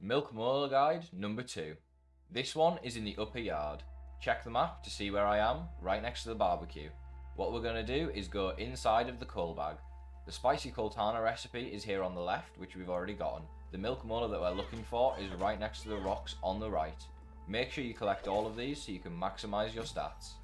Milk Molar Guide number 2. This one is in the upper yard. Check the map to see where I am, right next to the barbecue. What we're going to do is go inside of the coal bag. The spicy coltana recipe is here on the left, which we've already gotten. The milk molar that we're looking for is right next to the rocks on the right. Make sure you collect all of these so you can maximise your stats.